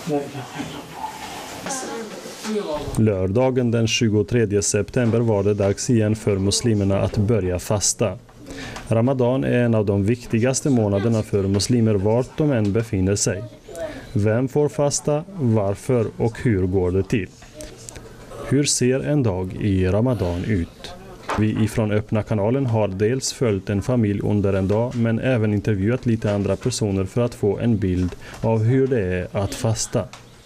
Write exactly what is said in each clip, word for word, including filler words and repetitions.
Lördagen den tjugotredje september var det dags igen för muslimerna att börja fasta. Ramadan är en av de viktigaste månaderna för muslimer vart de än befinner sig. Vem får fasta, varför och hur går det till? Hur ser en dag i Ramadan ut? Vi ifrån Öppna kanalen har dels följt en familj under en dag men även intervjuat lite andra personer för att få en bild av hur det är att fasta.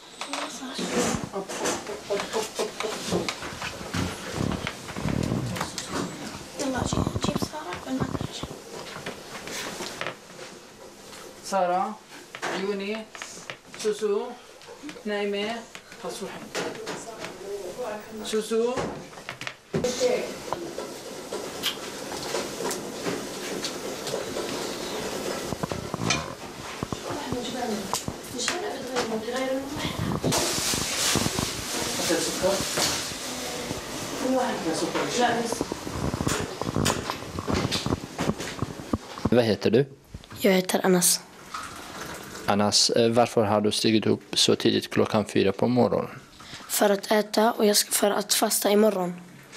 سارة يوني سوسو نايمة تصوحي سوسو Vad heter du? Jag heter Anas. Anas, varför har du stigit upp så tidigt klockan fyra på morgonen? För att äta och jag ska för att fasta imorgon.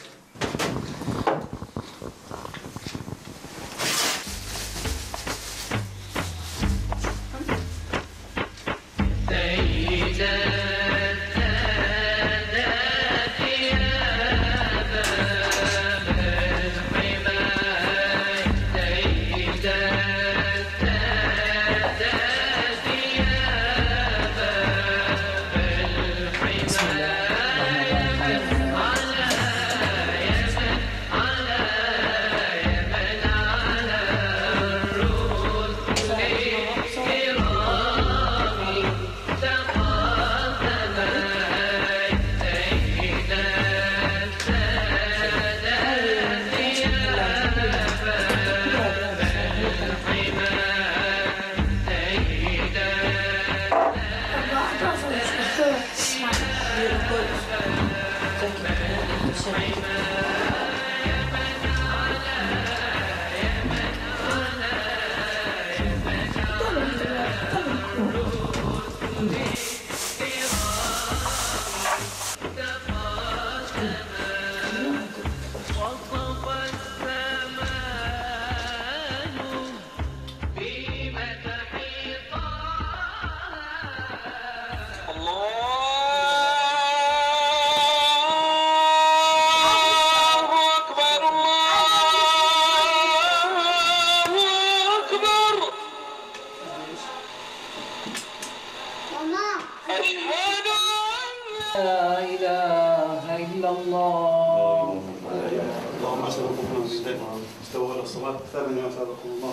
لا إله إلا الله. اللهم أسألكم من الزيت استوى إلى الصلاة الثامنة وسابقكم الله.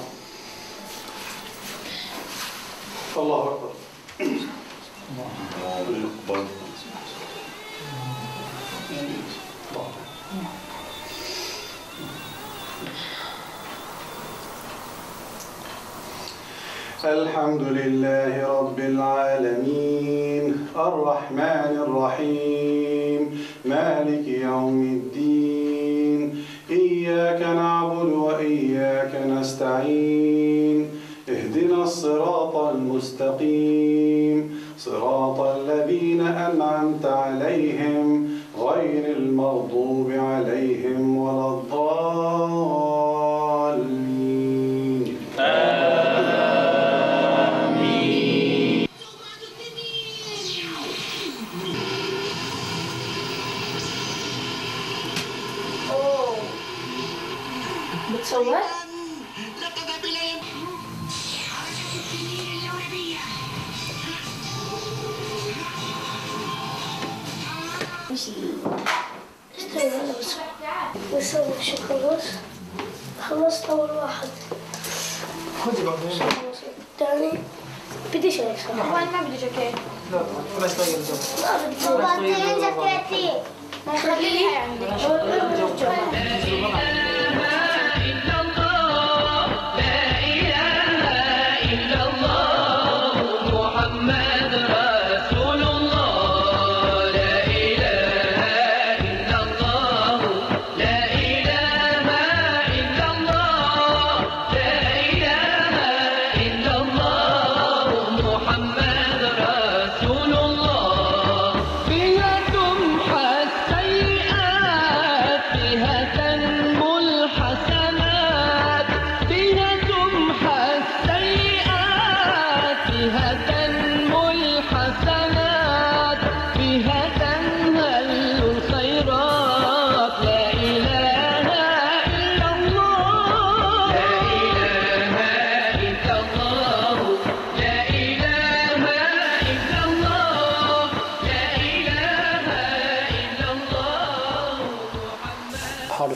الله أكبر. الله أكبر. الحمد لله رب العالمين الرحمن الرحيم مالك يوم الدين إياك نعبد وإياك نستعين اهدنا الصراط المستقيم صراط الذين أنعمت عليهم غير المغضوب عليهم ولا الضالين. بتصور؟ استوى هذا بس نسوي شو خلص خلصت أول واحد الثاني بدي شيء صح؟ ما بدي جاكيت. لا بس طيب ما بدي جاكيتي ما خليها عندك. محمد رسول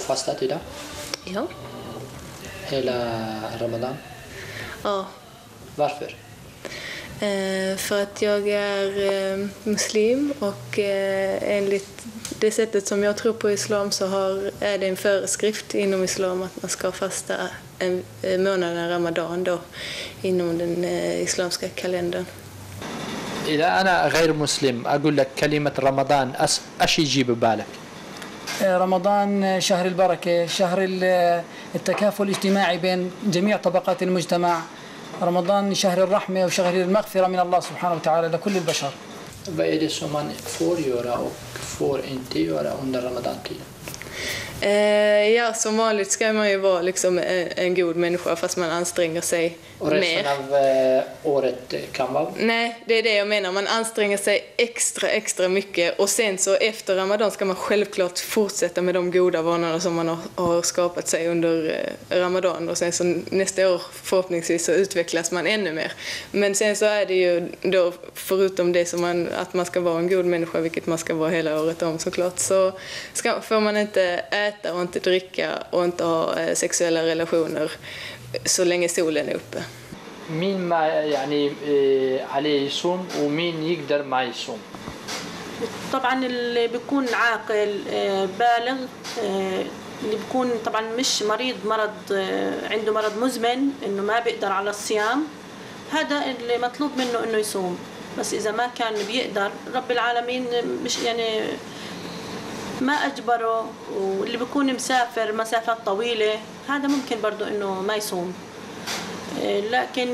fastat idag? Ja. Hela Ramadan? Ja. Varför? Eh, för att jag är eh, muslim och eh, enligt det sättet som jag tror på islam så har, är det en föreskrift inom islam att man ska fasta en, en månaden Ramadan då, inom den eh, islamska kalendern. إذا أنا غير مسلم أقول لك كلمة رمضان أس أش يجي ببالك؟ رمضان شهر البركة، شهر التكافل الاجتماعي بين جميع طبقات المجتمع. رمضان شهر الرحمة وشهر المغفرة من الله سبحانه وتعالى لكل البشر. Vad är det som man får göra och får inte göra under Ramadan-tiden? Eh, ja, som vanligt ska man ju vara liksom en, en god människa fast man anstränger sig Och resten mer. av eh, året kan vara? Nej, det är det jag menar. Man anstränger sig extra, extra mycket och sen så efter Ramadan ska man självklart fortsätta med de goda vanorna som man har, har skapat sig under eh, Ramadan och sen så nästa år förhoppningsvis så utvecklas man ännu mer. Men sen så är det ju då förutom det som man, att man ska vara en god människa, vilket man ska vara hela året om såklart, så ska, får man inte äta och inte dricka och inte ha eh, sexuella relationer så länge solen är uppe. مين ما يعني عليه يصوم ومين يقدر ما يصوم؟ طبعا اللي بيكون عاقل بالغ اللي بيكون طبعا مش مريض مرض عنده مرض مزمن انه ما بيقدر على الصيام هذا اللي مطلوب منه انه يصوم بس اذا ما كان بيقدر رب العالمين مش يعني ما اجبره واللي بيكون مسافر مسافات طويلة هذا ممكن برضو انه ما يصوم لكن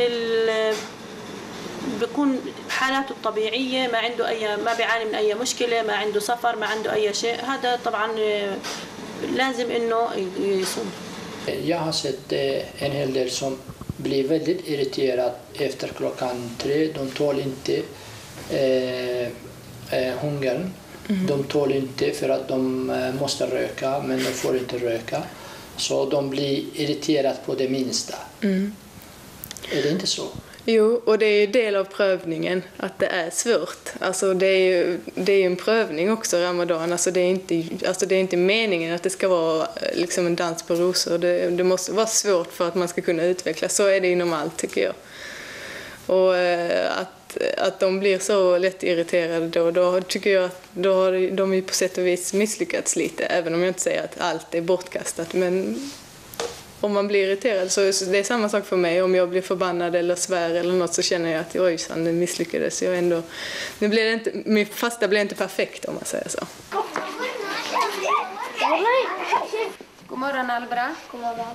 بيكون حالاته الطبيعية ما عنده أي ما بيعاني من أي مشكلة ما عنده سفر ما عنده أي شيء هذا طبعا لازم إنه يصوم. Jag har sett en hel del som blir väldigt irriterad efter klockan tre. De tål inte eh, eh, hungern. Mm. De tål inte för att de måste röka men de får inte röka. Så de blir irriterade på det minsta. Mm. Är det inte så? Jo, och det är ju del av prövningen att det är svårt. Alltså det är ju det är en prövning också Ramadan. Alltså det är inte alltså det är inte meningen att det ska vara liksom en dans på rosor. Det, det måste vara svårt för att man ska kunna utvecklas. Så är det inom allt tycker jag. Och eh, att att de blir så lätt irriterade då då tycker jag att då har de ju på sätt och vis misslyckats lite även om jag inte säger att allt är bortkastat men om man blir irriterad så det är samma sak för mig. Om jag blir förbannad eller svär eller något så känner jag att oj, det misslyckades. Jag ändå, nu blir det inte, min fasta blir inte perfekt om man säger så. God morgon Albra. God morgon.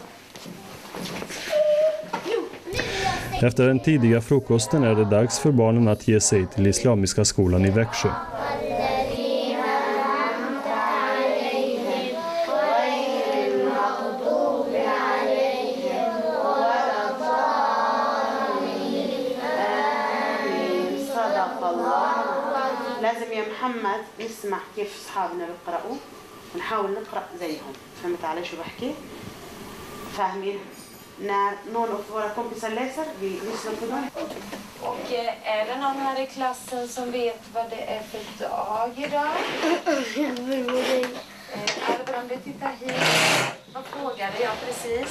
Efter den tidiga frukosten är det dags för barnen att ge sig till Islamiska skolan i Växjö. لازم يا محمد نسمع كيف أصحابنا بيقرأوا ونحاول نقرأ زيهم. فهمت علي شو بحكي؟ فاهمين؟ När någon av våra kompisar läser, vi lyssnar på dem. Och är det någon här i klassen som vet vad det är för dag idag? Albert, om du tittar hit. Vad frågade jag precis?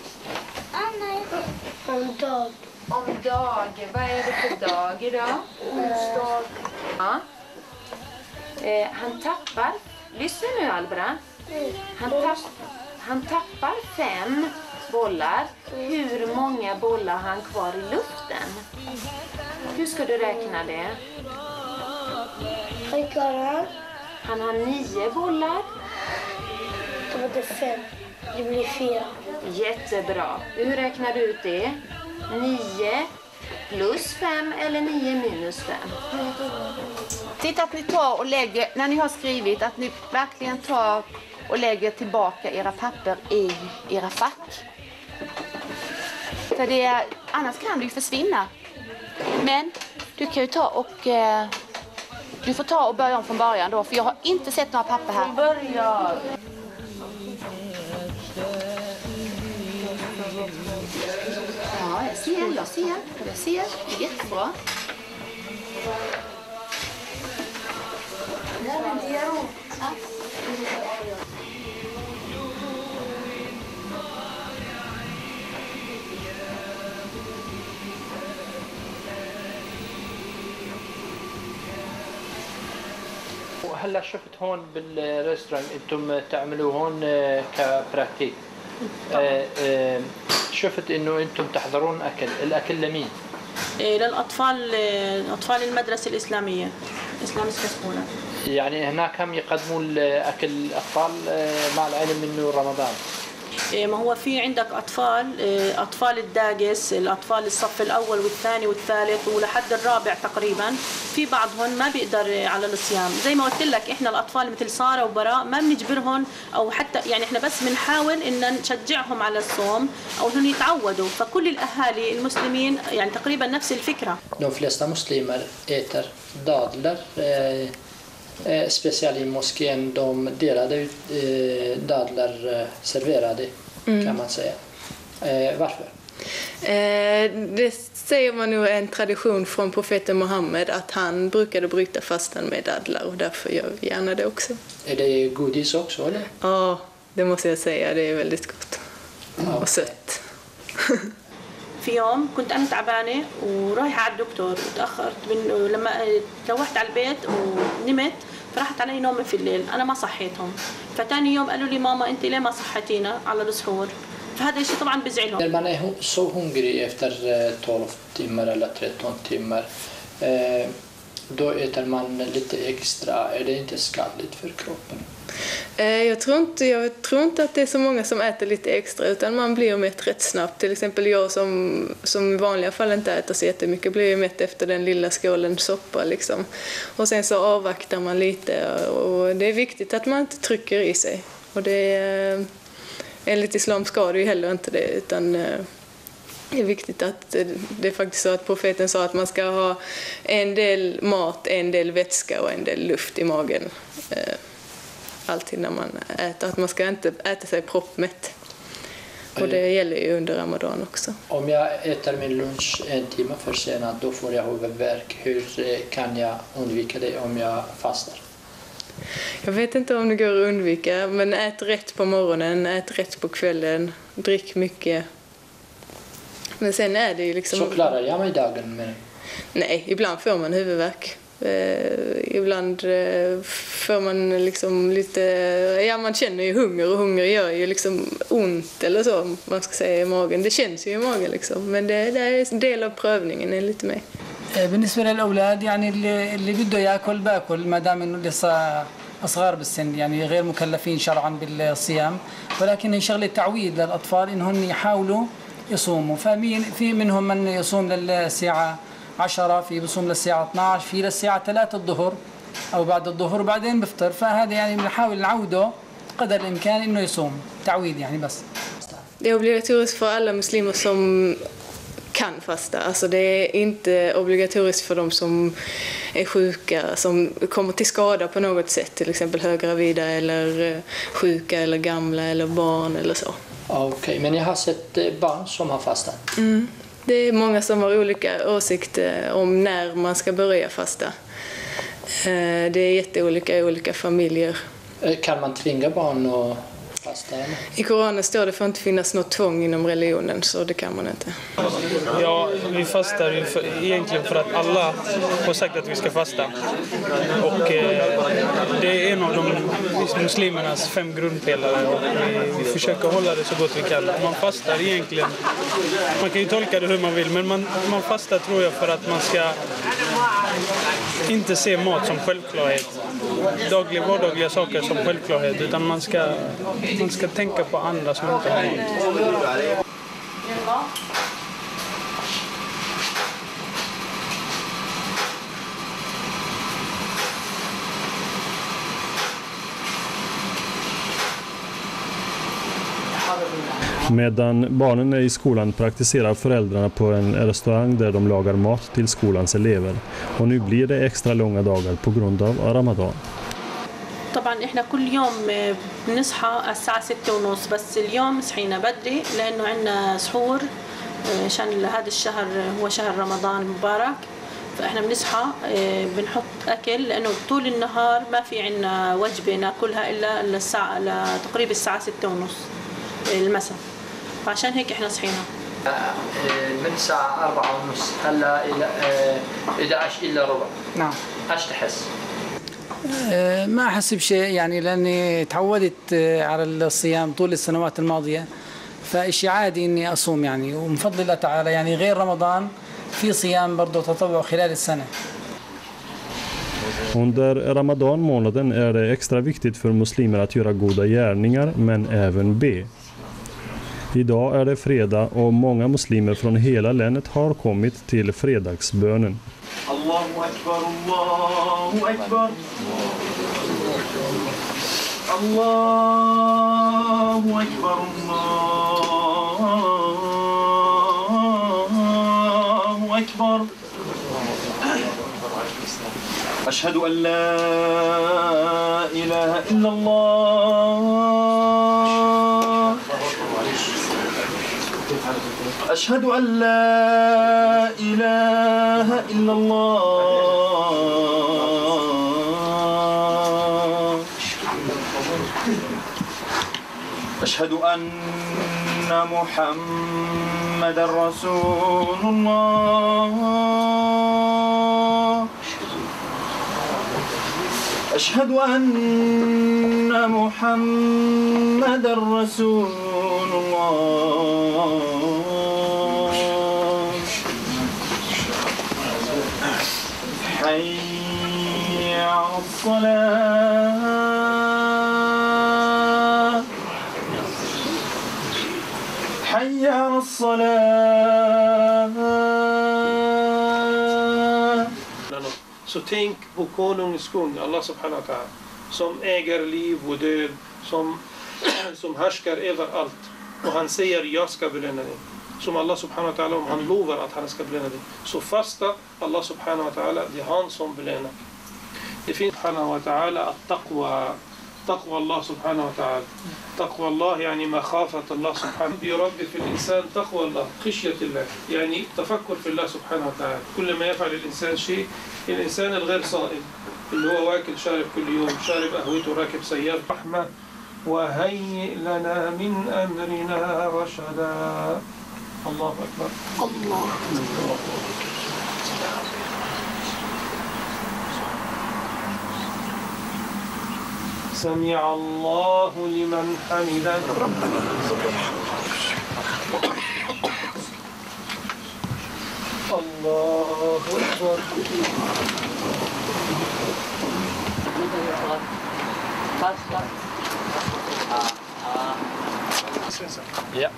Om dag. Om dag. Vad är det för dag idag? Onsdag. Ja. Eh, han tappar, lyssna nu Albra. Han, tapp, han tappar fem bollar. Hur många bollar har han kvar i luften? Hur ska du räkna det? Han har nio bollar. Då var det fem. Det blir fyra. Jättebra. Hur räknar du ut det? Nio plus fem eller nio minus fem? Titta att ni tar och lägger, när ni har skrivit, att ni verkligen tar och lägger tillbaka era papper i era fack. För det, annars kan det ju försvinna. Men du kan ju ta och eh, du får ta och börja om från början då, för jag har inte sett några papper här. Börja. Ja, jag ser, jag ser, jag ser. Jättebra. هلا شفت هون بالريستوران انتم تعملوا هون كبراكتيك. شفت انه انتم تحضرون اكل، الاكل لمين؟ للاطفال، اطفال المدرسه الاسلاميه اسلامي سكسبولا. يعني هناك هم يقدموا الاكل الاطفال مع العلم انه رمضان. ما هو في عندك أطفال، أطفال الداقس، الأطفال الصف الأول والثاني والثالث ولحد الرابع تقريبا، في بعضهم ما بيقدر على الصيام. زي ما قلت لك إحنا الأطفال مثل سارة وبراء ما بنجبرهم، أو حتى يعني إحنا بس بنحاول إن نشجعهم على الصوم أو إنهم يتعودوا. فكل الأهالي المسلمين يعني تقريبا نفس الفكرة. De flesta muslimer äter dadlar. Eh, speciellt i moskén, de delade ut eh, dadlar eh, serverade mm. kan man säga. Eh, varför? Eh, det säger man nog är en tradition från profeten Muhammed att han brukade bryta fastan med dadlar och därför gör vi gärna det också. Är det godis också eller? Ja, det måste jag säga. Det är väldigt gott ja. Och sött. في يوم كنت أنا تعبانة ورايحة على الدكتور وتأخرت من لما روحت على البيت ونمت فرحت علي نوم في الليل. أنا ما صحيتهم، فتاني يوم قالوا لي ماما أنت ليه ما صحتينا على السحور. فهذا الشيء طبعا بزعلهم. När man är så hungrig efter tolv timmar eller tretton timmar då äter man lite extra. Är det inte skadligt för kroppen? Jag tror, inte, jag tror inte att det är så många som äter lite extra, utan man blir mätt rätt snabbt. Till exempel jag som, som i vanliga fall inte äter så jättemycket blir mätt efter den lilla skålen soppa. Liksom. Och sen så avvaktar man lite och det är viktigt att man inte trycker i sig. Och det är, enligt islam ska det ju heller inte det, utan det är viktigt att det är faktiskt så att profeten sa att man ska ha en del mat, en del vätska och en del luft i magen. Alltid när man äter, att man ska inte äta sig proppmätt. Och det gäller ju under Ramadan också. Om jag äter min lunch en timme för sent, då får jag huvudvärk. Hur kan jag undvika det om jag fastar? Jag vet inte om det går att undvika, men ät rätt på morgonen, ät rätt på kvällen, drick mycket. Men sen är det ju liksom... Så klarar jag mig dagen med? Nej, ibland får man huvudvärk. Eh, ibland eh, får man liksom lite, ja man känner ju hunger och hunger gör ju liksom ont eller så man ska säga i magen. Det känns ju i magen liksom, men det, det är en del av prövningen enligt mig. بالنسبة للأولاد يعني اللي اللي بده يأكل باكل ما دام إنه لسه أصغر بالسن يعني غير مكلفين شرعا بالصيام، ولكن هي شغلة تعويد للأطفال إنهم يحاولوا يصوموا. فمين في منهم من يصوم للساعة عشرة، في بصوم للساعة اثنتي عشرة، في للساعة ثلاثة الظهر أو بعد الظهر وبعدين بفطر. فهذا يعني بنحاول نعوده قدر الإمكان إنه يصوم تعويد يعني بس. Det är obligatoriskt för alla muslimer som kan fasta. Alltså det är inte obligatoriskt för de som är sjuka, som kommer till skada på något sätt, till exempel höggravida eller sjuka eller gamla eller barn eller så. Okej, okay, men jag har sett barn som har fastat. Mm. Det är många som har olika åsikter om när man ska börja fasta. Det är jätteolika i olika familjer. Kan man tvinga barn att fasta? I Koranen står det får inte finnas något tvång inom religionen, så det kan man inte. Ja, vi fastar ju för, egentligen för att alla har sagt att vi ska fasta. Och eh, det är en av de muslimernas fem grundpelare och vi, vi försöker hålla det så gott vi kan. Man fastar egentligen, man kan ju tolka det hur man vill, men man, man fastar tror jag för att man ska inte se mat som självklarhet. Dagliga, vardagliga saker som självklarhet, utan man ska, man ska tänka på andra som inte har mat. Medan barnen är i skolan praktiserar föräldrarna på en restaurang där de lagar mat till skolans elever. Och nu blir det extra långa dagar på grund av Ramadan. طبعا احنا كل يوم بنصحى الساعة ستة ونص، بس اليوم صحينا بدري لأنه عندنا سحور عشان هذا الشهر هو شهر رمضان المبارك. فاحنا بنصحى بنحط أكل لأنه طول النهار ما في عندنا وجبة ناكلها إلا الساعة تقريبا الساعة ستة ونص المساء، فعشان هيك احنا صحينا. من الساعة أربعة ونص هلا إلى إحدى عشر إلا ربع. نعم. ايش تحس؟ ما أحس بشيء يعني لأني تعودت على الصيام طول السنوات الماضية فإشي عادي إني أصوم يعني ومن فضل الله تعالى يعني غير رمضان في صيام برضو تطوع خلال السنة. Under Ramadan-månaden är det extra viktigt för muslimer att göra goda gärningar men även be. Idag är det fredag och många muslimer från hela länet har kommit till fredagsbönen. Allahu akbar, Allahu akbar. Allahu akbar, Allahu akbar. Ashhadu an la ilaha illa Allah. أشهد أن لا إله إلا الله. أشهد أن محمد رسول الله. أشهد أن محمد رسول الله. حي على الصلاة. حي على الصلاة. Så tänk på konungens kung, Allah subhanahu wa ta'ala, som äger liv och död, som, som härskar över allt. Och han säger, jag ska belöna dig. Som Allah subhanahu wa ta'ala, om han lovar att han ska belöna dig. Så fasta Allah subhanahu wa ta'ala, det är han som belönar. Det finns subhanahu wa ta'ala att taqwa, taqwa Allah subhanahu wa ta'ala. تقوى الله يعني مخافة الله سبحانه يربي في الإنسان تقوى الله خشية الله يعني تفكر في الله سبحانه وتعالى. كل ما يفعل الإنسان شيء الإنسان الغير صائم اللي هو واكل شارب كل يوم شارب قهوته راكب سيارة رحمة وهيئ لنا من أمرنا رشدا. الله أكبر. الله سمع الله لمن حمده ربنا الله أكبر. Ja.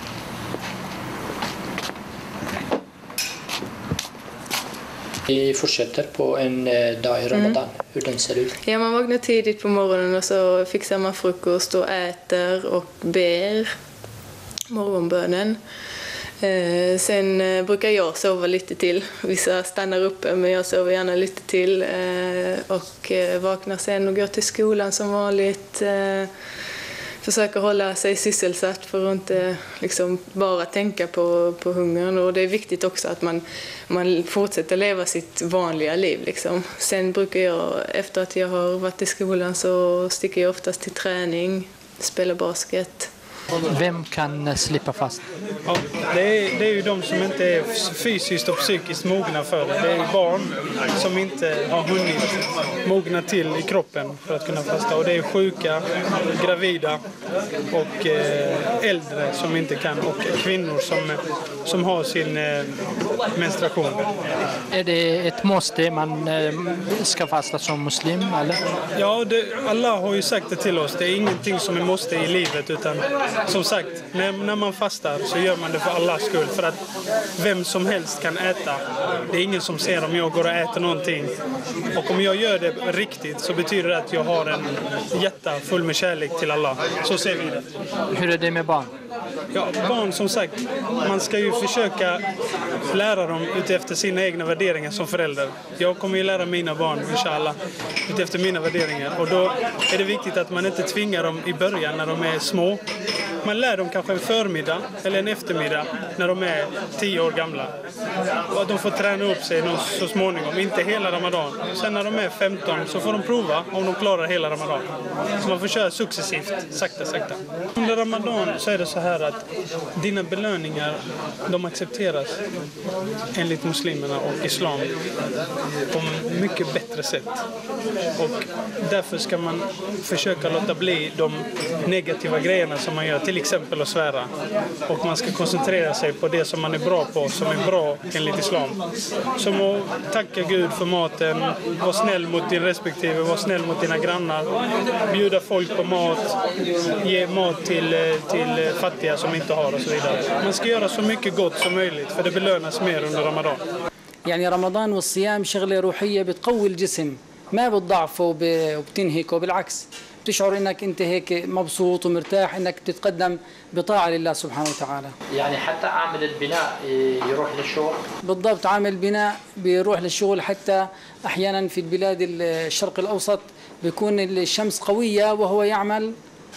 Vi fortsätter på en dag i Ramadan, mm. hur den ser ut. Ja, man vaknar tidigt på morgonen och så fixar man frukost och äter och ber morgonbönen. Eh, sen eh, brukar jag sova lite till. Vissa stannar uppe men jag sover gärna lite till eh, och eh, vaknar sen och går till skolan som vanligt. Eh, försöker hålla sig sysselsatt för att inte liksom bara tänka på, på hungern. Och det är viktigt också att man, man fortsätter leva sitt vanliga liv. Liksom. Sen brukar jag, efter att jag har varit i skolan så sticker jag oftast till träning, spelar basket. Vem kan slippa fast? Ja, det, är, det är ju de som inte är fysiskt och psykiskt mogna för det. Det är ju barn som inte har hunnit mogna till i kroppen för att kunna fasta. Och det är sjuka, gravida och eh, äldre som inte kan. Och kvinnor som, som har sin eh, menstruation. Är det ett måste man eh, ska fasta som muslim? Eller? Ja, det, Allah har ju sagt det till oss. Det är ingenting som är måste i livet utan som sagt, när, när man fastar så gör man det för Allahs skull. För att vem som helst kan äta. Det är ingen som ser om jag går och äter någonting. Och om jag gör det riktigt så betyder det att jag har en hjärta full med kärlek till Allah. Så ser vi det. Hur är det med barn? Ja, barn som sagt, man ska ju försöka lära dem utefter sina egna värderingar som förälder. Jag kommer ju lära mina barn, inshallah, utefter mina värderingar. Och då är det viktigt att man inte tvingar dem i början när de är små. man lär dem kanske en förmiddag eller en eftermiddag när de är tio år gamla. Och att de får träna upp sig så småningom, inte hela Ramadan. Sen när de är femton så får de prova om de klarar hela Ramadan. Så man får köra successivt, sakta, sakta. Under Ramadan så är det så här att dina belöningar, de accepteras enligt muslimerna och islam på mycket bättre sätt. Och därför ska man försöka låta bli de negativa grejerna som man gör, till exempel att svära. Och man ska koncentrera sig på det som man är bra på, som är bra enligt islam. Som att tacka Gud för maten, vara snäll mot din respektive, vara snäll mot dina grannar, bjuda folk på mat, ge mat till, till fattiga som inte har och så vidare. Man ska göra så mycket gott som möjligt för det belönas mer under Ramadan. يعني رمضان والصيام شغلة روحية بتقوي الجسم ما بتضعفه وبتنهكه بالعكس بتشعر انك انت هيك مبسوط ومرتاح انك تتقدم بطاعة لله سبحانه وتعالى. يعني حتى عامل البناء يروح للشغل؟ بالضبط عامل البناء بيروح للشغل حتى احيانا في البلاد الشرق الاوسط بيكون الشمس قوية وهو يعمل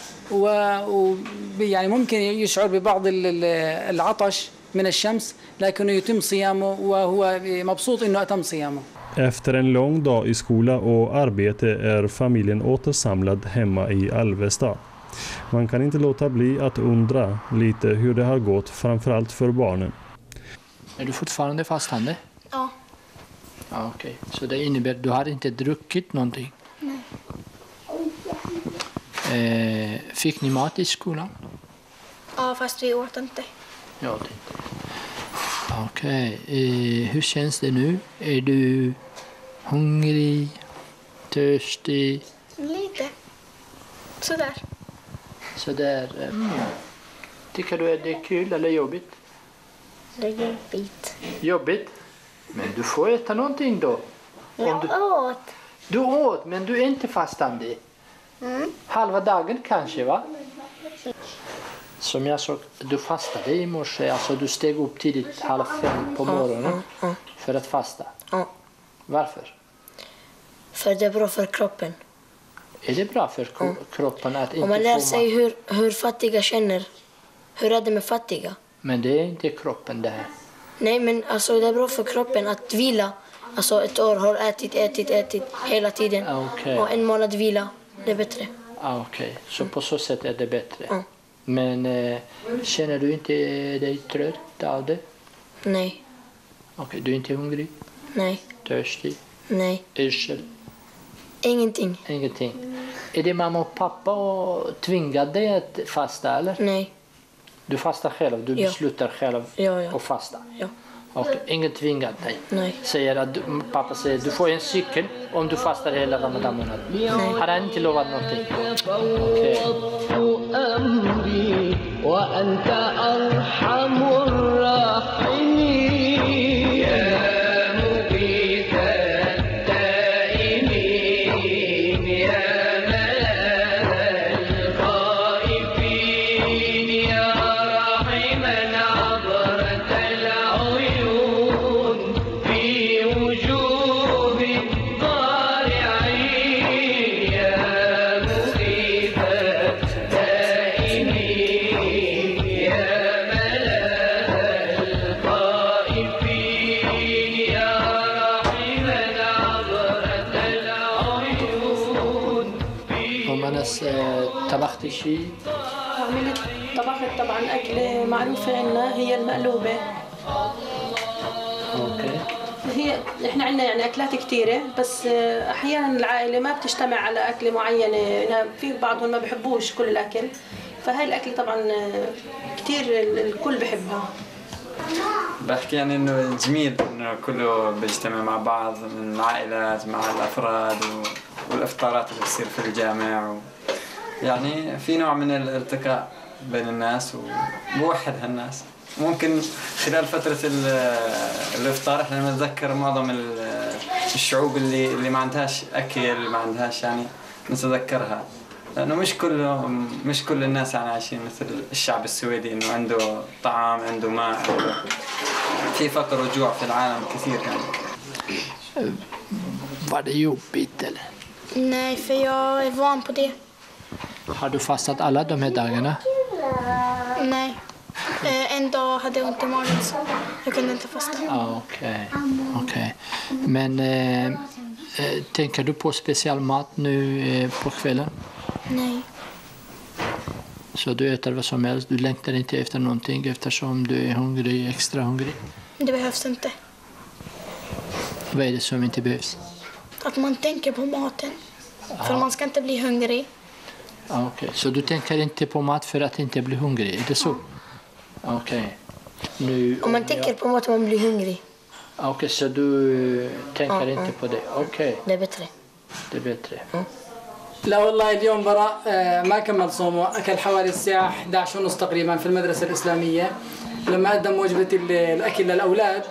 ويعني ممكن يشعر ببعض العطش من الشمس لكنه يتم صيامه وهو مبسوط انه اتم صيامه. Efter en lång dag i skola och arbete är familjen återsamlad hemma i Alvesta. Man kan inte låta bli att undra lite hur det har gått, framförallt för barnen. Är du fortfarande fastande? Ja. Ja, okej. Okay. Så det innebär att du har inte druckit någonting? Nej. Eh, fick ni mat i skolan? Ja, fast vi åt inte. Ja, det. Okej. Okay. Eh, hur känns det nu? Är du hungrig? Törstig? Lite. Sådär. Sådär. Mm. Tycker du att det är kul eller jobbigt? Det är jobbigt. Jobbigt? Men du får äta någonting då. Jag du... åt. Du åt, men du är inte fastande. Mm. Halva dagen kanske, va? Som jag sa, du fastade i morse. Alltså du steg upp tidigt, halv fem på morgonen mm, mm. för att fasta. Mm. Varför? För det är bra för kroppen. Är det bra för mm. kroppen att inte Om man lär få sig hur, hur fattiga känner. Hur är det med fattiga? Men det är inte kroppen det här. Nej, men alltså det är bra för kroppen att vila. Alltså ett år har ätit, ätit, ätit hela tiden. Okay. Och en månad vila, det är bättre. Ah, Okej, okay. Så på så sätt är det bättre. Mm. Men eh, känner du inte dig trött av det? Nej. Okej, okay. Du är inte hungrig? Nej. Törstig? Nej. Yrsel? Ingenting. Ingenting. Är det mamma och pappa och tvingade dig att fasta eller? Nej. Du fastar själv, du ja. beslutar själv ja, ja. att fasta? Ja. Okay. Ingen tvingar dig? Nej. Säger att du, pappa säger du får en cykel om du fastar hela Ramadan månad. Nej. Har han inte lovat någonting? Okej. طبختي شيء؟ عملت طبخت طبعا أكلة معروفة عنا هي المقلوبة. اوكي. هي احنا عندنا يعني أكلات كثيرة بس أحيانا العائلة ما بتجتمع على أكلة معينة، إنها في بعضهم ما بحبوش كل الأكل، فهاي الأكل طبعا كثير الكل بحبها. بحكي يعني إنه جميل إنه كله بيجتمع مع بعض من العائلات مع الأفراد والإفطارات اللي بتصير في الجامع و... يعني في نوع من الالتقاء بين الناس وبوحد هالناس. ممكن خلال فترة الإفطار احنا نتذكر معظم الشعوب اللي اللي ما عندهاش أكل ما عندهاش يعني نتذكرها، لأنه مش كله مش كل الناس يعني عايشين مثل الشعب السويدي إنه عنده طعام عنده ماء عنده في فقر وجوع في العالم كثير يعني. Var det jobbigt eller? Nej, för jag är van på det. Har du fastat alla de här dagarna? Nej. Eh, en dag hade jag ont i magen så jag kunde inte fasta. Ah, Okej, okay. okay. Men eh, eh, tänker du på speciell mat nu eh, på kvällen? Nej. Så du äter vad som helst, du längtar inte efter någonting eftersom du är hungrig, extra hungrig? Det behövs inte. Vad är det som inte behövs? Att man tänker på maten. Aha. För man ska inte bli hungrig. Ah, Okej, okay. Så du tänker inte på mat för att inte bli hungrig, är det så? Okej. Okay. Om man tänker jag... på mat man blir hungrig. Okej, okay, så du tänker uh, inte uh. på det? Okej. Okay. Det är bättre. Det är bättre. Uh. لا والله اليوم براء ما كمل صومه أكل حوالي الساعة إحدى عشر ونص تقريبا في المدرسة الإسلامية لما قدم وجبة الأكل للأولاد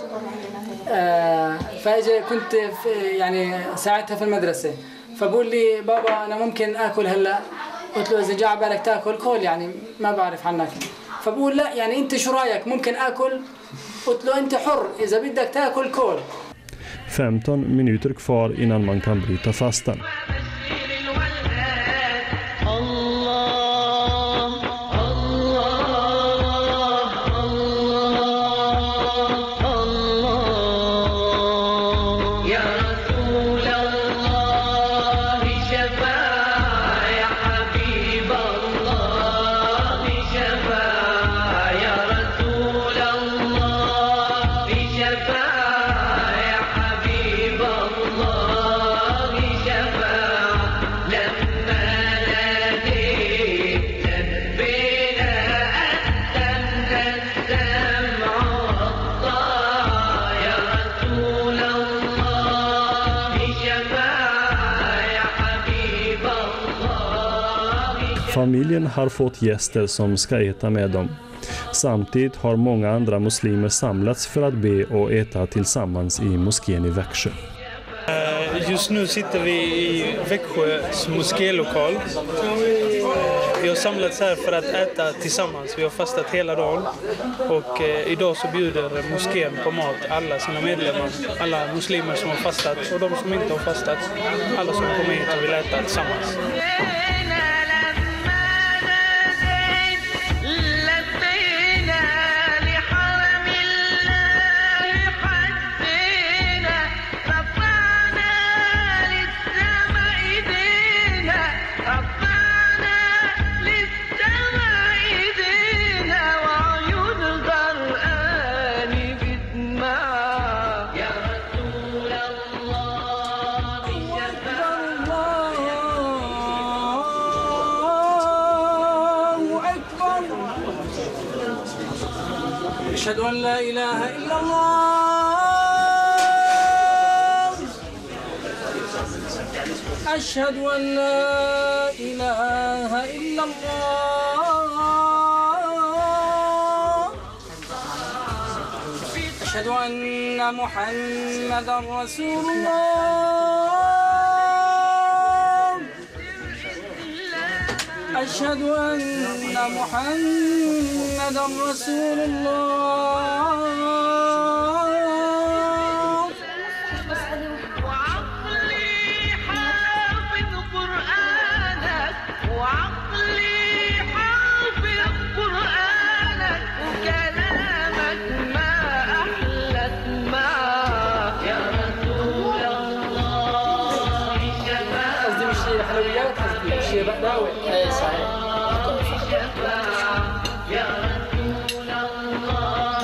فأجي كنت يعني ساعتها في المدرسة فبقول لي بابا أنا ممكن آكل هلا قلت له إذا جاء بالك تاكل كل يعني ما بعرف عنك فبقول لا يعني أنت شو رأيك ممكن آكل قلت له أنت حر إذا بدك تاكل كل femton minuter kvar innan man kan bryta fastan. Familjen har fått gäster som ska äta med dem. Samtidigt har många andra muslimer samlats för att be och äta tillsammans i moskén i Växjö. Just nu sitter vi i Växjös moskélokal. Vi har samlats här för att äta tillsammans. Vi har fastat hela dagen. Och eh, idag så bjuder moskén på mat alla sina medlemmar. Alla muslimer som har fastat och de som inte har fastat. Alla som kommer hit och vill äta tillsammans. أشهد أن لا إله إلا الله أشهد أن لا إله إلا الله أشهد أن محمدا رسول الله أشهد أن محمدا رسول الله وعقلي حافظ قرآنك وعقلي حافظ قرآنك وكلامك ما أحلى اسمعك يا رسول الله قصدي مش حلويات قصدي شيء بقداوي اي صحيح يا رسول الله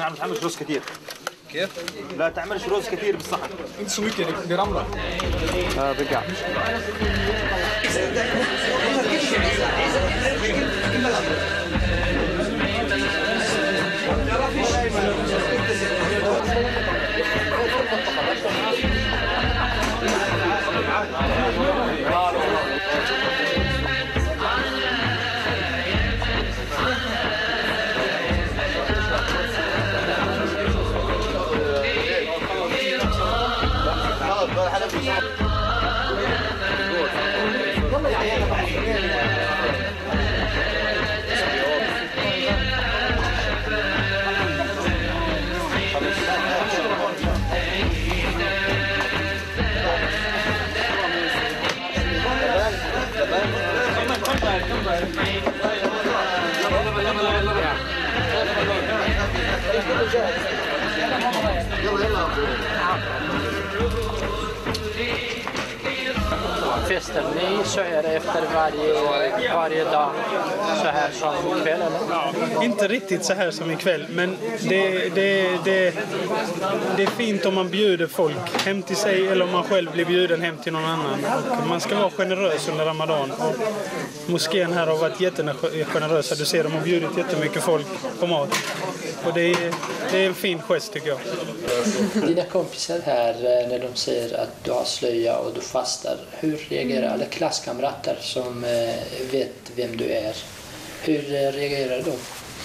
تعمل تعملش رز كثير. كيف؟ لا تعملش رز كثير بالصحن. انت شو ممكن برمله؟ اه بقع. Festen ni så är det efter varje, varje dag så här som ikväll eller? Ja, inte riktigt så här som ikväll, men det, det, det, det är fint om man bjuder folk hem till sig eller om man själv blir bjuden hem till någon annan. Och man ska vara generös under Ramadan. Och moskén här har varit jättegenerösa. Du ser, de har bjudit jättemycket folk på mat. Och det är, det är en fin gest tycker jag. Dina kompisar här, när de säger att du har slöja och du fastar, hur reagerar alla klasskamrater som vet vem du är? Hur reagerar de?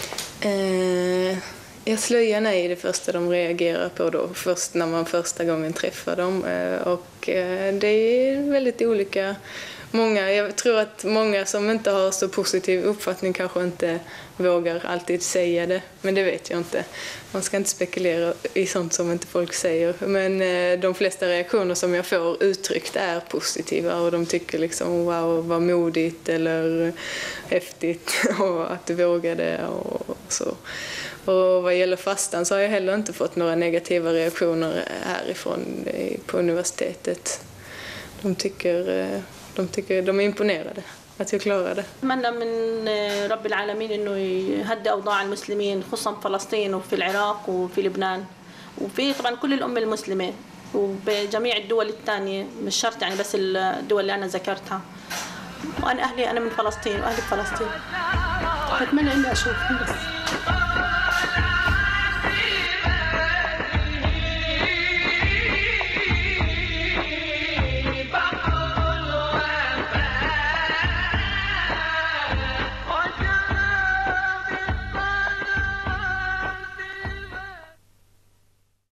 Eh, jag slöjan är det första de reagerar på då, först när man första gången träffar dem. Eh, och eh, det är väldigt olika. Många, jag tror att många som inte har så positiv uppfattning kanske inte vågar alltid säga det. Men det vet jag inte. Man ska inte spekulera i sånt som inte folk säger. Men eh, de flesta reaktioner som jag får uttryckt är positiva. Och de tycker liksom wow, vad modigt eller häftigt. Och att du vågade och så. Och vad gäller fastan så har jag heller inte fått några negativa reaktioner härifrån på universitetet. De tycker... Eh, De tycker de är imponerade att jag klarar det. أتمنى من رب العالمين إنه يهدئ أوضاع المسلمين خصوصا في فلسطين وفي العراق وفي لبنان وفي طبعا كل الأمة المسلمة وبجميع الدول الثانية مش شرط يعني بس الدول اللي أنا ذكرتها. وأنا أهلي أنا من فلسطين وأهلي في فلسطين. أتمنى إني أشوفهم بس.